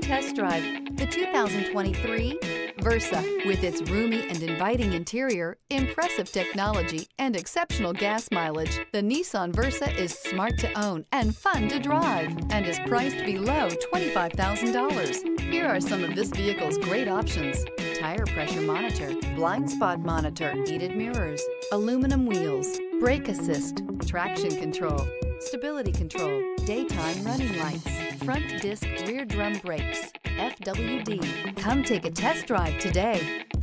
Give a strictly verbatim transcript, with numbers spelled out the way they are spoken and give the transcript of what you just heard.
test drive the two thousand twenty-three Versa. With its roomy and inviting interior, impressive technology, and exceptional gas mileage, the Nissan Versa is smart to own and fun to drive and is priced below twenty-five thousand dollars. Here are some of this vehicle's great options: tire pressure monitor, blind spot monitor, heated mirrors, aluminum wheels, brake assist, traction control, stability control, daytime running lights, front disc rear drum brakes, F W D. Come take a test drive today.